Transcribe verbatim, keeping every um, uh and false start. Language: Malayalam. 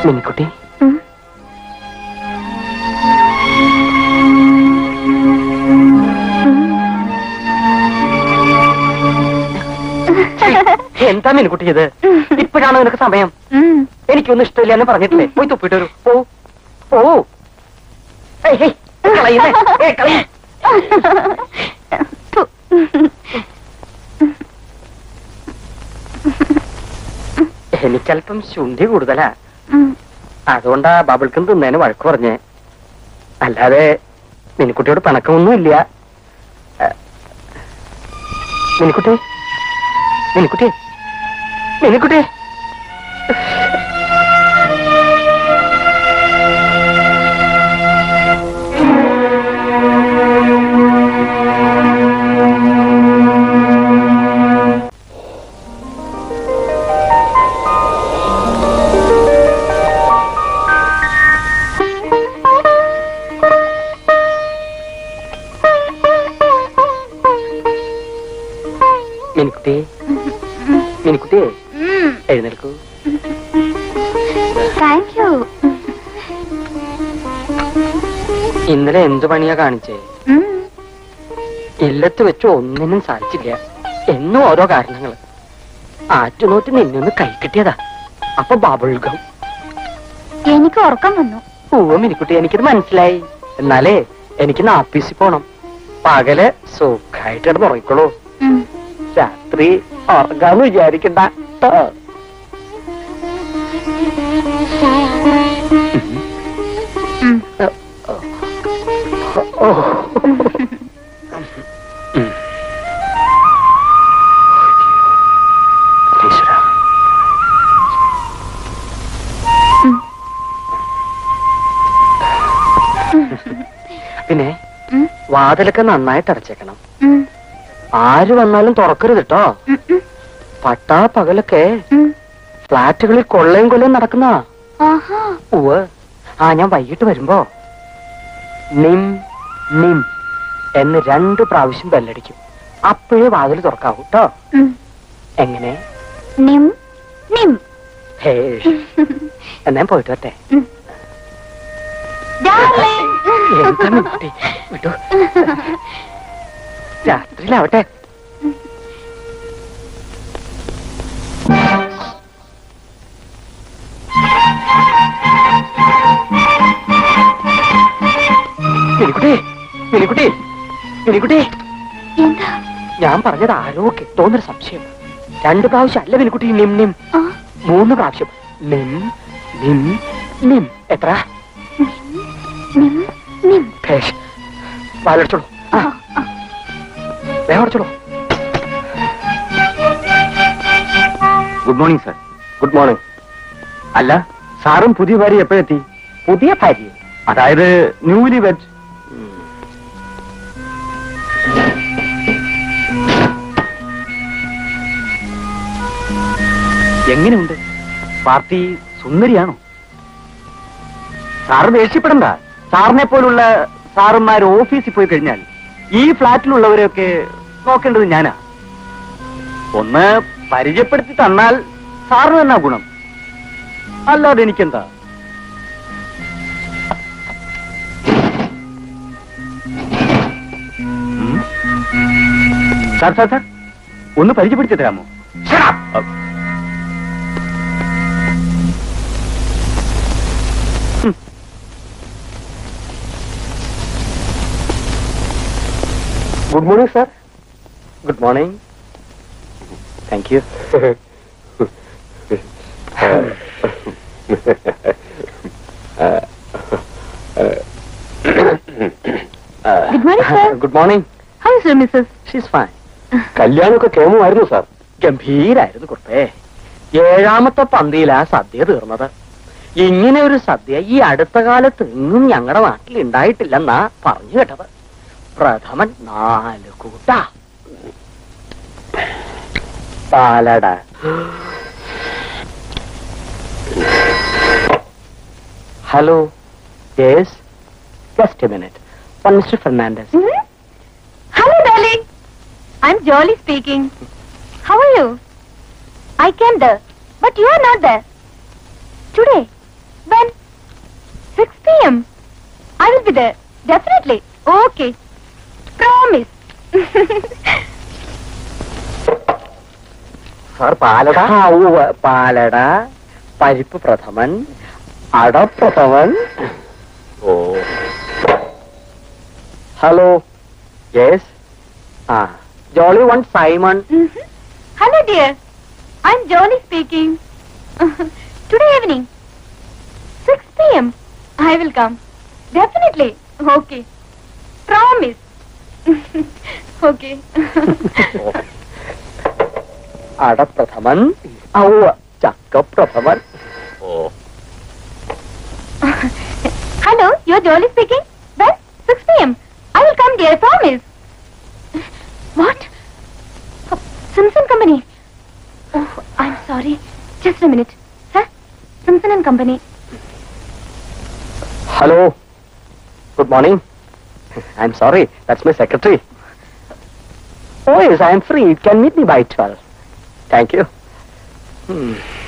മിനിക്കുട്ടി, എന്താ മിനിക്കുട്ടി ഇത്? ഇപ്പോഴാണോ നിനക്ക് സമയം? എനിക്കൊന്നും ഇഷ്ടമില്ല എന്ന് പറഞ്ഞിട്ടില്ലേ? പോയി തുപ്പിട്ട് വരൂ. പോ പോ. എനിക്കല്പം ശുണ്ഠി കൂടുതലാ, അതുകൊണ്ടാ ബബിൾക്കും തിന്നേന് വഴക്ക് പറഞ്ഞേ. അല്ലാതെ മിനിക്കുട്ടിയോട് പിണക്കമൊന്നുമില്ല. മിനിക്കുട്ടി, മിനിക്കുട്ടി, മിനിക്കുട്ടി. മിനിക്കുട്ടി, മിനിക്കുട്ടി, എഴുന്നേൽക്കൂ. Thank you. ഇന്നലെ എന്തു പണിയാ കാണിച്ചേ? ഇല്ലത്ത് വെച്ച് ഒന്നിനും സാധിച്ചില്ല. എന്നും ഓരോ കാരണങ്ങള്. ആറ്റുനോറ്റ് നിന്നൊന്ന് കൈ കിട്ടിയതാ. അപ്പൊ ബബിൾഗം. എനിക്ക് ഉറക്കം വന്നു. പൂവ മിനിക്കുട്ടി, എനിക്കത് മനസ്സിലായി. എന്നാലേ എനിക്ക് നാപ്പീസിൽ പോണം. പകല് സുഖായിട്ട് കിടന്ന് ഉറങ്ങിക്കോളൂ. രാത്രി ഉറങ്ങാന്ന് വിചാരിക്കണ്ട. പിന്നെ വാതിലൊക്കെ നന്നായിട്ട് അടച്ചേക്കണം. ആര് വന്നാലും തുറക്കരുത് കേട്ടോ. പട്ടാ പകലൊക്കെ ഫ്ലാറ്റുകളിൽ കൊള്ളയും കൊല്ലയും നടക്കുന്ന. ഉവ്വ്. ആ ഞാൻ വൈകിട്ട് വരുമ്പോ നിം നിം എന്ന് രണ്ട് പ്രാവശ്യം ബെല്ലടിക്കും. അപ്പോഴേ വാതിൽ തുറക്കാവൂ കേട്ടോ. എങ്ങനെ? നിം നിം. ഹേ, എന്നാ പോയിട്ട് വരട്ടെ. എന്താ മിനിക്കുട്ടി, വിട്ടു. രാത്രിയിലാവട്ടെ. മിനിക്കുട്ടി, മിനിക്കുട്ടി, മിനിക്കുട്ടി, ഞാൻ പറഞ്ഞത് ആരോ കിട്ടോന്നൊരു സംശയം. രണ്ട് പ്രാവശ്യം അല്ല മിനിക്കുട്ടി. നിം നിം. മൂന്ന് പ്രാവശ്യം നിം നിം നിം. എത്ര? പാലടിച്ചോളൂ. വേഗം. Good morning sir. Good morning. അല്ല, സാറും പുതിയ ഭാര്യ എപ്പോഴെത്തി? പുതിയ ഭാര്യ? അതായത് ന്യൂലി വെഡ്. എങ്ങനെയുണ്ട്? പാർട്ടി സുന്ദരിയാണോ? സാറ് ദേഷ്യപ്പെടണ്ട. സാറിനെ പോലുള്ള സാറുമാർ ഓഫീസിൽ പോയി കഴിഞ്ഞാൽ ഈ ഫ്ലാറ്റിലുള്ളവരെയൊക്കെ നോക്കേണ്ടത് ഞാനാ. ഒന്ന് പരിചയപ്പെടുത്തി തന്നാൽ സാറിന് തന്നെ ഗുണം, അല്ലാതെ എനിക്കെന്താ. സാർ സാർ സാർ ഒന്ന് പരിചയപ്പെടുത്തി തരാമോ? Good morning sir. Good morning. Thank you. Good morning sir. Good morning. How is your missus? She is fine. കല്യാണമൊക്കെ കേമമായിരുന്നു സാർ. ഗംഭീരായിരുന്നു കുട്ടേ. ഏഴാമത്തെ പന്തിയിലാ സദ്യ തീർന്നത്. ഇങ്ങനെ ഒരു സദ്യ ഈ അടുത്ത കാലത്ത് എങ്ങും ഞങ്ങളുടെ നാട്ടിൽ ഉണ്ടായിട്ടില്ലെന്നാ പറഞ്ഞു കേട്ടത്. പ്രഥമൻ നാല് കൂട്ട പാലട. Hello. Yes, just a minute. One mister Fernandes. Hello darling, I am Jolly speaking. How are you? I came there, but you are not there. Today, p m I will be there. Definitely. Okay. Promise. സാർ പാലട പാലട പരിപ്പ് പ്രഥമൻ അടപ്രഥമൻ. ഓ ഹലോ. യെസ്. ആ Jolly one Simon. Mm-hmm. Hello, dear. I'm Johnny speaking. Today evening, six p m I will come. Definitely. Okay. Promise. Okay. അടപ്രഥമൻ ഔ ചക്കപ്രഥമൻ. ഓ Hello, you're Jolie speaking? Well, six p m I will come, dear. Promise. What? Oh, Simpson Company. Oh, I'm sorry. Just a minute. Huh? Simpson and Company. Hello. Good morning. I am sorry, that's my secretary. ഓ yes, I am free. Can meet me by twelve. Thank you. Hmm.